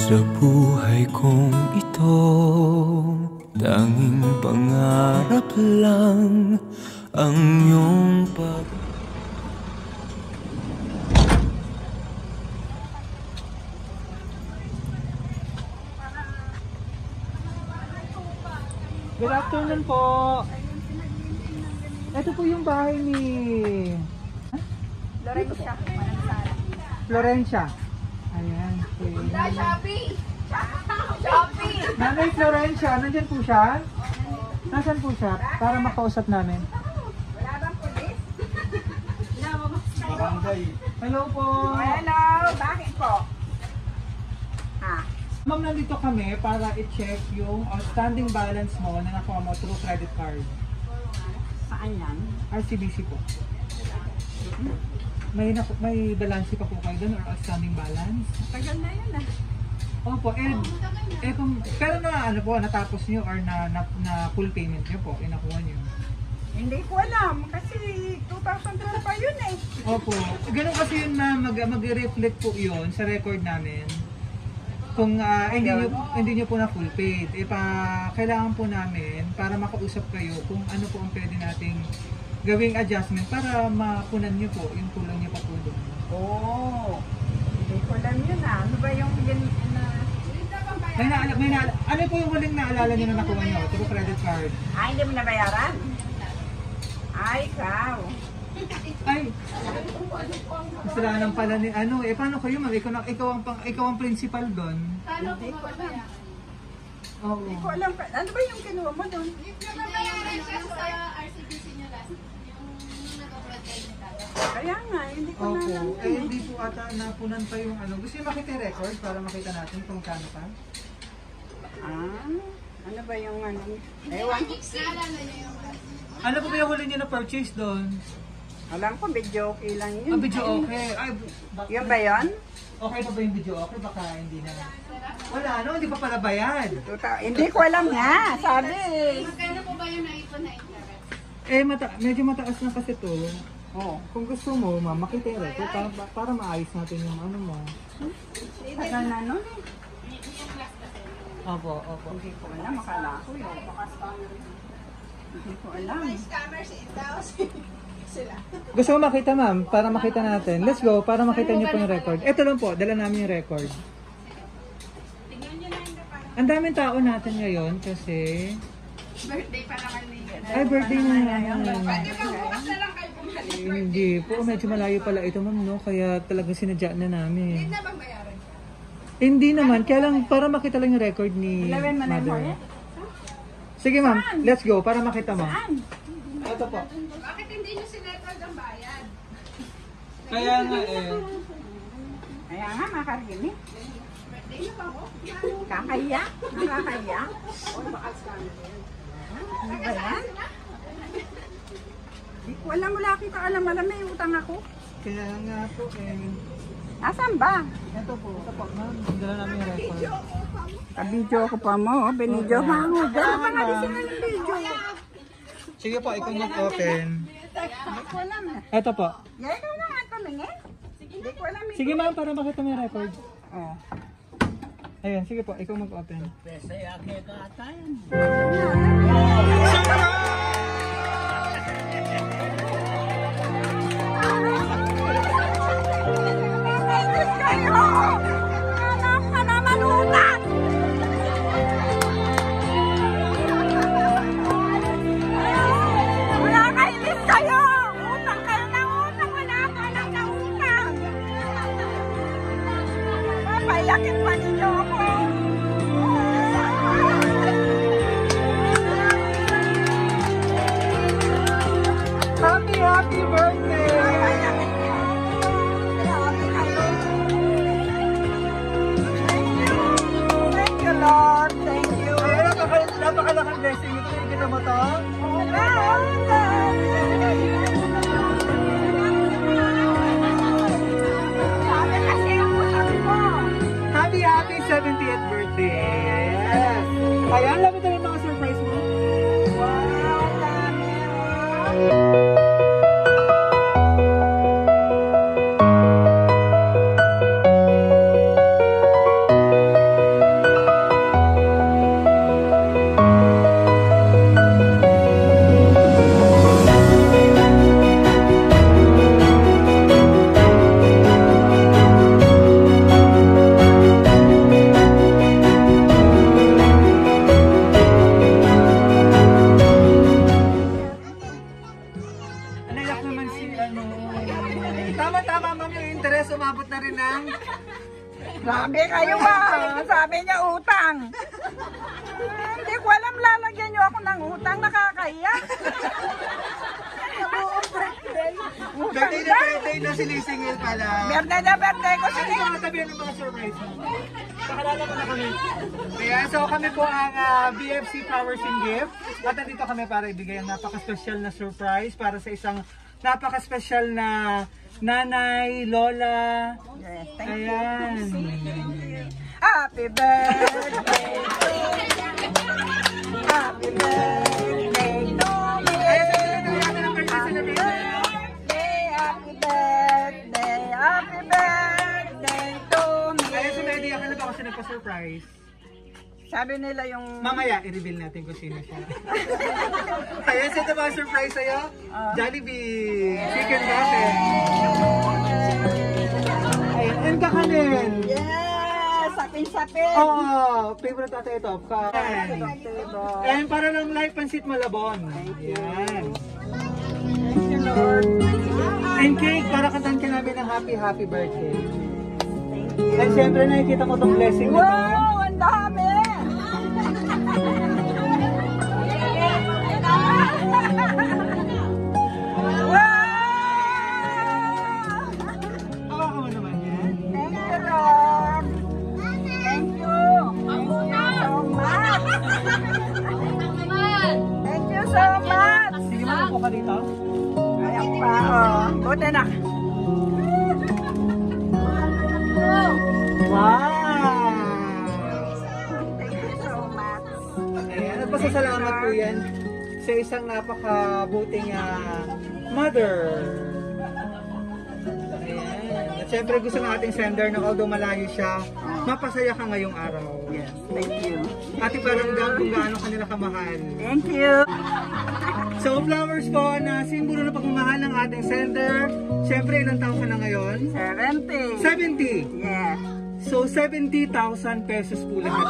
Sa buhay kong ito, tanging pangarap lang ang iyong pag... Good afternoon po. Ito po yung bahay ni Florencia. Florencia. Ayan. Shopee! Shopee! Nanay Florencia, nandyan po siya? Nasaan po siya? Para makausap namin. Wala bang pulis? Hello po. Hello! Bakit po? Ha? Ma'am, nandito kami para i-check yung outstanding balance mo na nakuha mo through credit card. Saan yan? RCBC po. May balance pa po kayo doon or outstanding balance? Tagal na yun ah. Opo, pero ano po, natapos nyo or na full payment nyo po, nakuha nyo? Hindi ko alam kasi 2012 pa yun eh. Opo, ganun kasi yun na mag-reflect po yun sa record namin. Kung hindi nyo po na full paid, kailangan po namin para makausap kayo kung ano po ang pwede nating gawing adjustment para mapunan nyo po yung kulang nyo pa po doon. Oo. Hindi ko alam yun ah. Ano ba yung ano po yung huling naalala nyo na nakuha nyo through credit card? Ay, hindi mo nabayaran? Ay, ikaw. Ay, kasalanan pala ni paano kayo ma'am? Ikaw ang principal doon. Hindi ko alam. Oo. Hindi ko alam. Ano ba yung kinuha mo doon? Kaya nga, hindi ko na alam. Hindi po ata napunan pa yung Gusto nyo makita yung record para makita natin kung kano pa? Ano ba yung Ewan. Ano po ba yung huli nyo na purchase doon? Alam ko, video okay lang yun. Video okay. Ay, Yun ba yun? Okay pa ba yung video okay? Baka hindi na. Wala, hindi pa pala bayad. Hindi ko alam nga, sabi. Magkano po ba yung naipon na interest? Medyo mataas na kasi to. Oo. Kung gusto mo, ma'am, makita yung record para maayos natin yung mo. Tagal na nun eh. Opo. Hindi ko alam, makala ko yun. Hindi ko alam. Scammers in house. Sila. Gusto mo makita ma'am? Para makita natin. Let's go, para makita niyo po yung record. Ito lang po, dala namin yung record. Tingnan nyo na yung parang Ang daming tao natin ngayon kasi... birthday pa naman ni Ay, birthday na Pwede ba bukas na lang kayo bumalik? Hindi po, medyo malayo pala ito ma'am, no? Kaya talagang sinadya na namin. Hindi na bang bayaran? Hindi naman, kaya lang para makita lang yung record ni Ilawin mo na yung mother. Sige ma'am, let's go, para makita mo. Ito po. Bakit hindi nyo sinetwag ang bayad? Kaya nga Kaya nga, makarinig. Birthday nyo ba ako? Kakaya? Nakakaya? Ano ba yan? Hindi ko alam, wala akong kaalam-alam. May utang ako. Kaya nga po Nasaan ba? Ito po, ma'am, dala namin yung record. Ka-video ko pa mo. Binidyo pa ako. Gano'n pa nga din sila ng video. Sige po, ikaw mag-open. Hindi ko alam. Ito po. Ikaw na nga tumingin. Hindi ko alam. Sige ma'am, para makita mo yung record. Oh. Ayan, sige po, ikaw mag-open. Anak ka naman utang! Wala kayo list kayo! Utang kayo ng utang! Wala ka lang na utang! Papailakin pa ninyo ako! Tama-tama, ma'am, yung interest umabot na rin ng... Grabe kayo ba? Sabi niya utang. Hindi ko alam, lalagyan niyo ako ng utang, nakakaya. Birthday na sinisingil pala. Birthday ko. Sige, mga sabihin ng mga surprise. Pakalala mo na kami. Ayan, so kami po ang BFC Flowers and Gift. At nandito kami para ibigay ang napaka-special na surprise para sa isang napaka-special na nanay, lola. Yes, thank you. Ayan. Happy birthday to you. Happy birthday to me. Happy birthday to me. Kaya si Medi, akala ba kasi nagpa-surprise? Sabi nila yung... Mamaya, i-reveal natin kung sino siya. Ayan, sino ba surprise sa'yo? Jollibee! Chicken butter! Ayan, and kakanin! Yes! Sapin-sapin! Oo! Favorite ata ito. Kain! And para lang live pansit malabon. Ayan. Thank you, Lord. And cake, para kantan ka namin ng happy birthday. And syempre nakikita mo itong blessing na to. Wow! Ang dami! Hawakan mo naman yan. Thank you, Lord. Thank you. Thank you so much. Thank you so much. Sige mo po ka dito. Ayan pa, oh. Buti na. Wow! Thank you so much. Ayan, at pasasalamat po yan sa isang napakabuting mother. Ayan. At syempre gusto nating sender na although malayo siya, mapasaya ka ngayong araw. Yes, thank you. At iparamdam kung gaano kanila kamahal. Thank you. So flowers po na simbolo ng pagmamahal ng ating sender. Syempre ilang taon ka na ngayon? 70. 70. Yes. So 70,000 pesos po lahat.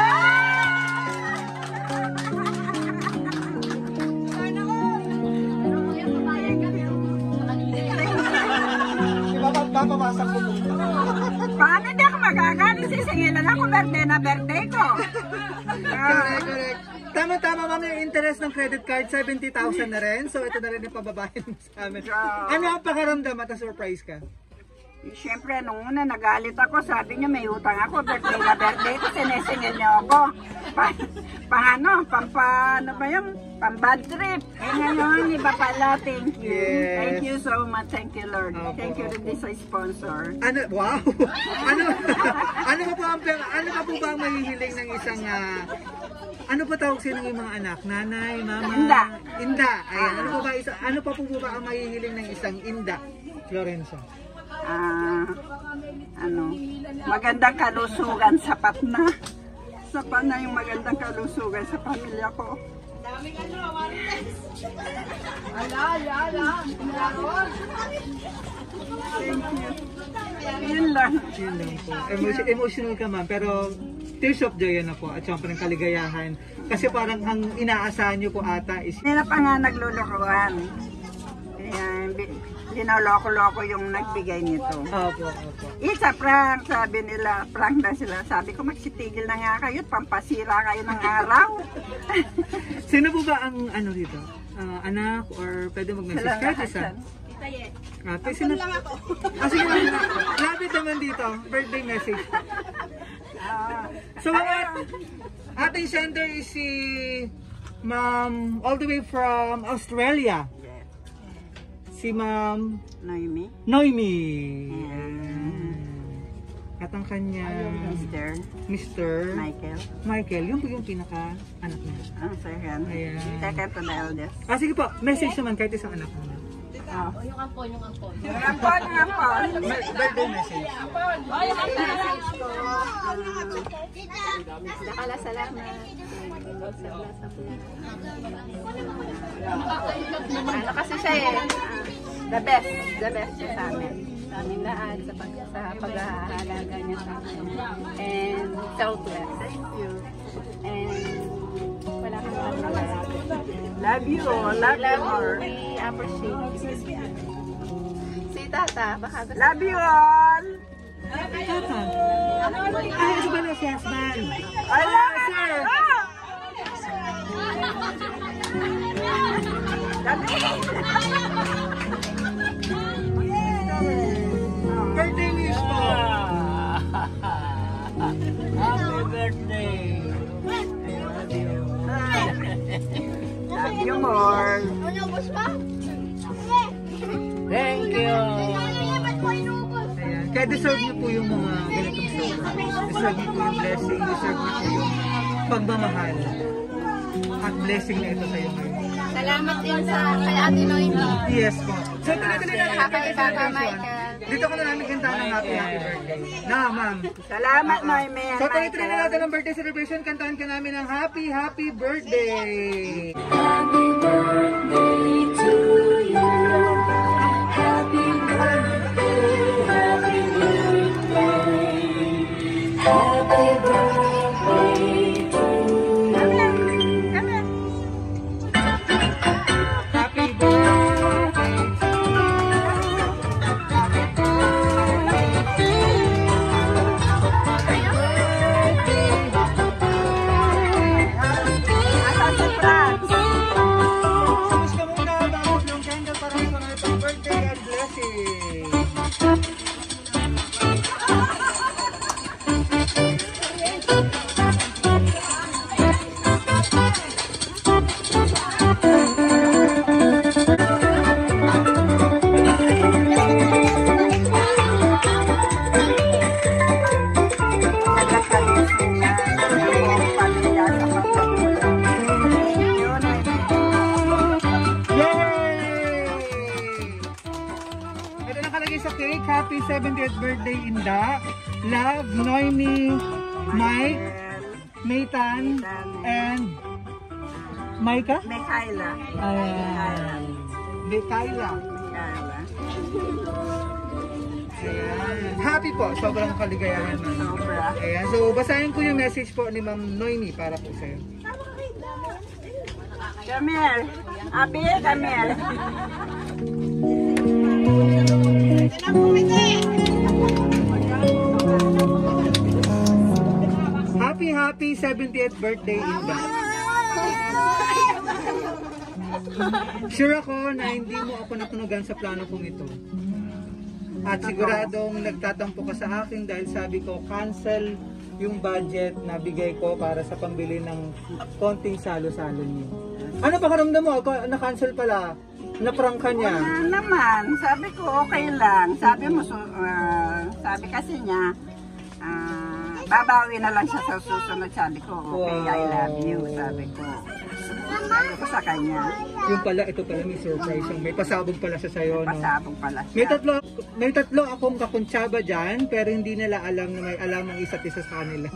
Papawasak ko po. Paano di ako magagaling? Sisingilan ako birthday ko. Correct. Tama-tama, ma'am, yung interest ng credit card, 70,000 na rin. So ito na rin yung pababayan mo sa amin. Ano ang pakaramdam at surprise ka? Siyempre, nung una nagalit ako, sabi niya may utang ako, birthday ko, sinisingil niyo ako. Paano ba yung pang-bad trip? Eh ngayon, iba pala, thank you. Yes. Thank you so much, thank you Lord. Opo, Thank you rin din sa sponsor. Wow! ano pa po ba ang mahihiling ng isang, ano pa tawag sila ng mga anak? Nanay, mama? Inda. Ayan, ano pa po ba ang mahihiling ng isang Inda? Florencia. Magandang kalusugan, sapat na. Sapat na yung magandang kalusugan sa pamilya ko. Daming Marites. Thank you. Yun lang po. Emotional ka ma'am, pero tears of joy na po at syempre ng kaligayahan. Kasi parang ang inaasahan nyo po ata is... Nila pa nga naglulukuhan. Linoloko-loko yung nagbigay nito. Opo. Isa prank, sabi nila, prank na sila. Sabi ko, magsitigil na nga kayo, pampasira kayo ng araw. Sino po ba ang ano dito? Anak or pwede mag-message kahit isa? Ate, sino? Lang ako. Sige lang. Lapit naman dito. Birthday message. So, ating sender is si Ma'am all the way from Australia. Si Ma'am Noemi. At ang kanya Mr. Michael. Yung po yung pinaka-anak niya. Second. Ayan. Second to the eldest. Sige po. Message naman kahit isang anak niya. Yung ampon. Yung ampon. Birthday message. Dakala salamat. Ano kasi siya the best siya sa amin. Sa aming lahat, sa pag-aalaga niya sa amin. And selfless. Thank you. And wala kang pag-aalaga. Love you more. We appreciate you. Si Si Tata, baka gusto. Love you all! Tata. Ay, ito ba na si husband? I love you! Birthday wish po! Happy birthday! Love you more! Thank you! Ayan. Kaya deserve niyo po yung mga ganitong surprise. Deserve niyo po yung blessing, deserve niyo po yung pagmamahal. At blessing na ito sa'yo ngayon. Salamat din sa kay Ate Noemi. Yes po. So, tuloy-tuloy natin ang Kay Papa celebration. Michael. Dito ko na namin kantaan ng happy birthday. Na, ma'am. Salamat, Noemi and So, tuloy-tuloy na Michael. natin ang birthday celebration. Kantaan ka namin ng happy birthday! Happy birthday! Asa si Franz? Sumus ka muna bago yung candle para sa natin birthday and blessing. Yay! Ito nakalagay sa cake. Happy 70th birthday, Inda. Love, Noemi, Mike, Maytan, and Micah? Mikaela. Ayan. Mikaela. Mikaela. Ayan. Happy po. Sobrang kaligayahan na. Sobra. Ayan. So, basahin ko yung message po ni Ma'am Noemi para po sa'yo. Camille. Abi, Camille. Happy 70th birthday, Inda. Sure ako na hindi mo ako natunugan sa plano kong ito. At siguradong nagtatampo ka sa akin dahil sabi ko cancel yung budget na bigay ko para sa pambili ng konting salo-salo niyo. Ano ba karamdam mo? Na-cancel pala. Na-prank ka niya. Naman, sabi ko okay lang. Sabi mo, sabi kasi niya, babawi na lang siya sa susunod. Sabi ko, okay, I love you. Sabi ko. Sabi ko sa kanya. Yung pala, ito pala may surprise yung may pasabog pala siya sa'yo, no? Pasabog pala May siya. tatlo akong kakuntsaba dyan, pero hindi nila alam na may alam ng isa't isa sa kanila.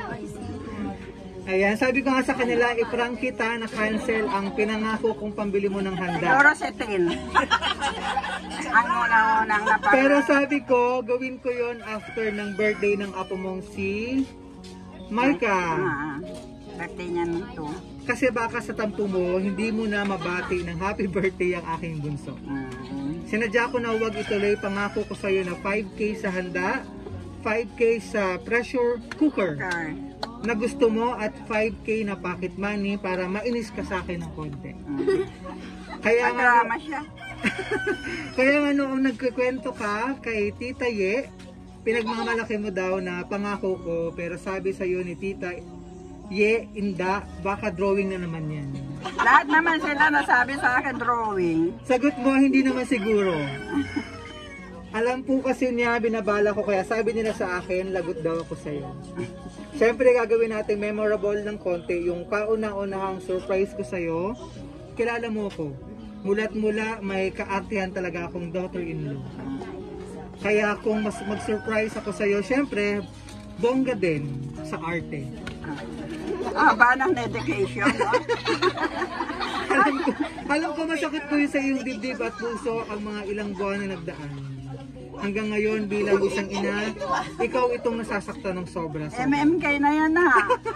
Ayan, sabi ko nga sa kanila, i-prank kita na cancel ang pinangako kong pambili mo ng handa. Dorosetin. Ang unang-unang napag... Pero sabi ko, gawin ko yon after ng birthday ng apo mong si Micah. Birthday niya nito. Kasi baka sa tampo mo, hindi mo na mabati ng happy birthday ang aking bunso. Sinadya ko na huwag ituloy, pangako ko sa iyo na 5K sa handa, 5K sa pressure cooker na gusto mo at 5K na pocket money para mainis ka sa akin ng konti. Kaya nga, Madrama siya. kaya nga noong nagkikwento ka kay Tita Ye, pinagmamalaki mo daw na pangako ko, pero sabi sa iyo ni Tita Ye, Inda, baka drawing na naman yan. Lahat naman sila nasabi sa akin drawing. Sagot mo, hindi naman siguro. Alam po kasi niya, binabala ko, kaya sabi nila sa akin, lagot daw ako sa'yo. Siyempre, gagawin natin memorable ng konti. Yung kauna-unahang surprise ko sa'yo, kilala mo ko. Mula't mula, may kaartihan talaga akong daughter-in-law. Kaya kung mag-surprise ako sa'yo, siyempre, bongga din sa arte. Ba ng dedication, no? alam ko masakit po yun sa iyong dibdib at puso ang mga ilang buwan na nagdaan. Hanggang ngayon bilang isang ina, ikaw itong nasasaktan ng sobra. MMK na yan na.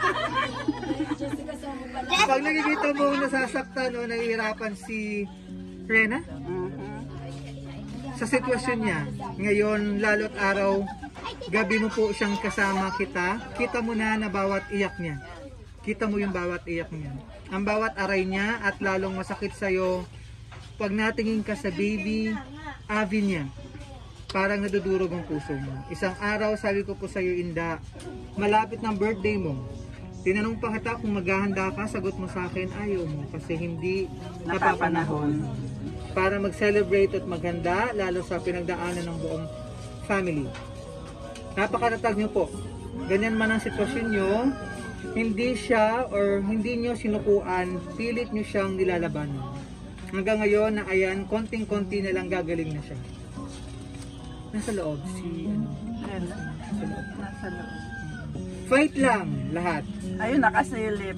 Pag nakikita mo nasasaktan o nahihirapan si Rena, sa sitwasyon niya. Ngayon, lalo't araw, gabi mo po siyang kasama kita mo na bawat iyak niya. Kita mo yung bawat iyak niya. Ang bawat aray niya at lalong masakit sa'yo pag natingin ka sa baby, Avi niya. Parang nadudurog ang puso mo. Isang araw, sabi ko po sa'yo, Inda, malapit ng birthday mo. Tinanong pa kita kung maghahanda ka, sagot mo sa akin, ayaw mo kasi hindi napapanahon. Para mag-celebrate at maghanda, lalo sa pinagdaanan ng buong family. Napakatatag niyo po. Ganyan man ang sitwasyon niyo, hindi siya or hindi niyo sinukuan, pilit niyo siyang nilalaban. Hanggang ngayon na ayan, konting-konti na lang gagaling na siya. Nasa loob si Nasa loob. Fight lang lahat. Ayun, nakasilip.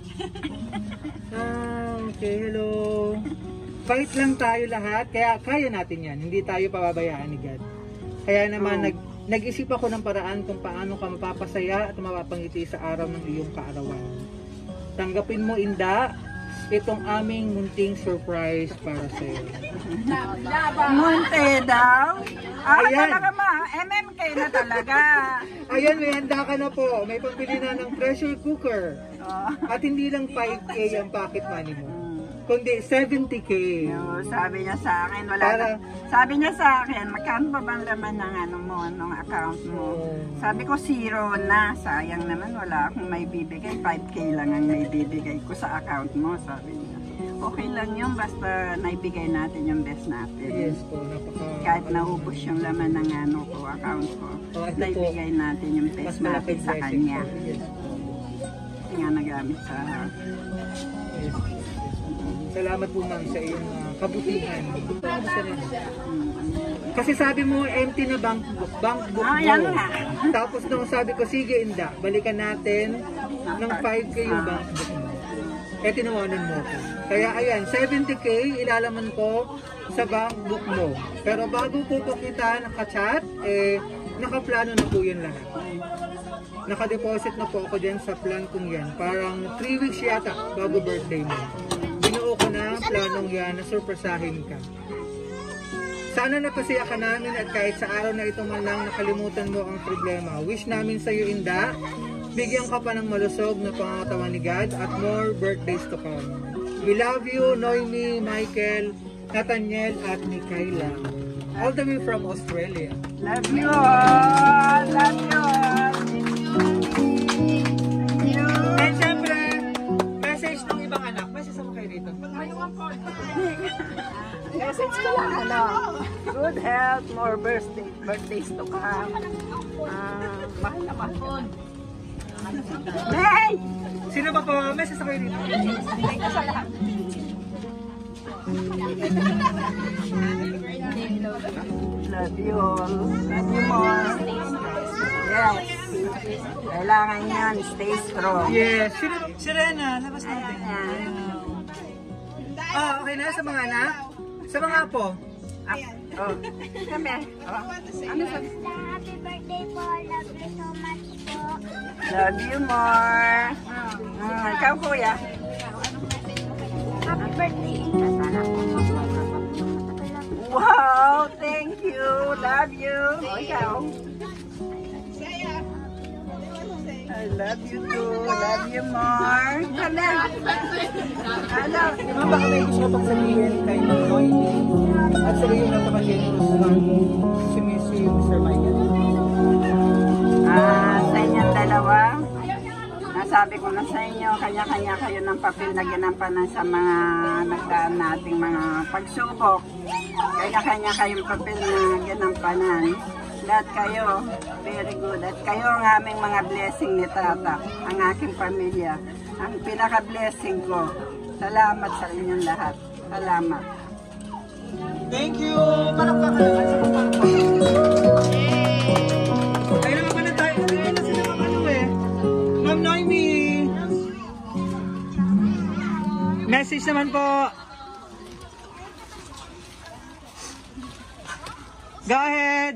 Okay, hello. Fight lang tayo lahat, kaya kaya natin yan. Hindi tayo pababayaan ni God. Kaya naman nag-isip ako ng paraan kung paano ka mapapasaya at mapapangiti sa araw ng iyong kaarawan. Tanggapin mo, Inda, itong aming munting surprise para sa iyo. Munti daw? Ayan. Talaga MMK na talaga. Ayan, may handa ka na po. May pambili na ng pressure cooker. At hindi lang 5K ang pocket money mo, kundi 70K. Sabi niya sa akin, sabi niya sa akin, magkano ba bang laman ng ng account mo? Sabi ko, 0 na. Sayang naman, wala akong may bibigay. 5K lang ang may bibigay ko sa account mo, sabi niya. Okay lang yun, basta naibigay natin yung best natin. Yes po, Kahit naubos yung laman ng account ko, naibigay natin yung best natin sa kanya. Kasi nga nagamit sa... Yes. Salamat po, ma'am, sa iyong kabutihan. Kasi sabi mo, empty na bank book mo. Yan nga. Tapos nung sabi ko, sige, Inda, balikan natin ng 5K yung bank book mo. Tinawanan mo ko. Kaya ayan, 70K ilalaman ko sa bank book mo. Pero bago po kita nakachat, nakaplano na po yun lahat. Nakadeposit na po ako dyan sa plan kong yan. Parang 3 weeks yata bago birthday mo. Binuo ko na planong yan na surpresahin ka. Sana napasaya ka namin at kahit sa araw na ito man lang nakalimutan mo ang problema. Wish namin sa iyo, Inda, bigyan ka pa ng malusog na pangatawan ni God at more birthdays to come. We love you, Noemi, Michael, Nathaniel at Mikaela. All the way from Australia. Love you all! Love you all! And syempre, message ng ibang anak. Message mo kayo dito. Message ko lang, good health, more birthdays to come. Mahal na mahal. Hey! Sino ba po? Message kayo dito. Love you all. Love you more. Yes. Kailangan yan. Stay strong. Yes. Sirena, labas natin. Okay na sa mga anak? Sa mga apo? Kami. Ano sabi? Happy birthday po. Love you so much po. Love you more. Ikaw, kuya. Happy birthday. Sana po Wow, thank you. Love you. Ikaw. I love you too. Love you more. Kami. Ano? Di ba baka may gusto pang sabihin kay Noemi at sa iyo napaka-generous lang si Mr. Michael? Sa inyong dalawa, nasabi ko na sa inyo, kanya-kanya kayo ng papel na ginampanan sa mga nagdaan nating mga pagsubok. Kanya-kanya kayong papel na ginampanan. Lahat kayo, very good. At kayo ang aming mga blessing ni Tata, ang aking pamilya. Ang pinaka-blessing ko. Salamat sa inyong lahat. Salamat. Thank you! Palakpakan naman sa palakpakan. Ayun naman pa na tayo. Ayun na sila Ma'am Noemi. Message naman po. Go ahead.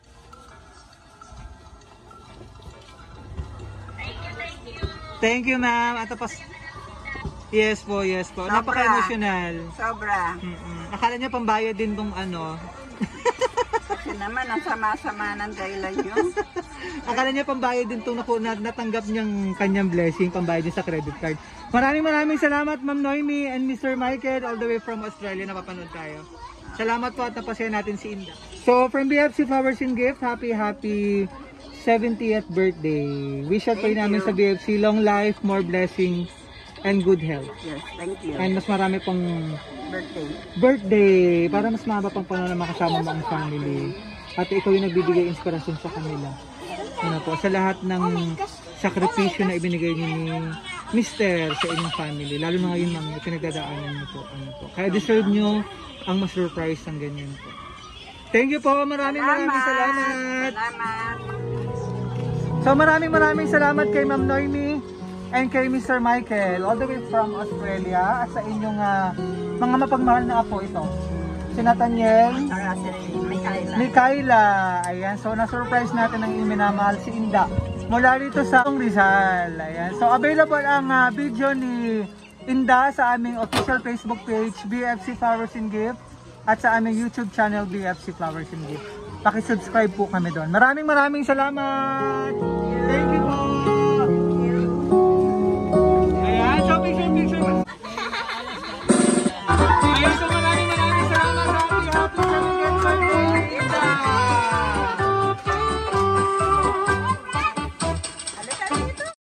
Thank you, ma'am. At tapos, yes po, yes po. Napaka-emotional. Sobra. Akala niya pambayad din tong ano. Kasi naman, ang sama-sama ng dahilan nyo. Akala niya pambayad din itong natanggap niyang kanyang blessing, pambayad din sa credit card. Maraming salamat Ma'am Noemi and Mr. Michael all the way from Australia, napapanood tayo. Salamat po at napasaya natin si Inda. So from BFC Flowers and Gift, happy 70th birthday. Wish out kayo namin sa BFC, long life, more blessings, and good health. Yes, thank you. And mas marami pang birthday para mas mahaba pang panahon na makasama mo ang family. At ikaw yung nagbibigay inspirasyon sa kanila. Ano po, sa lahat ng sakripisyo na ibinigay niyo ni Mr. sa inyong family. Lalo na ngayon mga pinagdadaanan niyo po. Ano po. Kaya deserve niyo ang ma-surprise ng ganyan po. Thank you po. Maraming salamat. So maraming salamat kay Ma'am Noemi and kay Mr. Michael all the way from Australia at sa inyong mga mapagmahal na apo ito. Si Nathaniel, Mikaela, ayan, so na-surprise natin ang minamahal si Inda mula dito sa Rizal, ayan. So available ang video ni Inda sa aming official Facebook page BFC Flowers and Gift at sa aming YouTube channel BFC Flowers and Gift. Paki-subscribe po kami doon. Maraming salamat!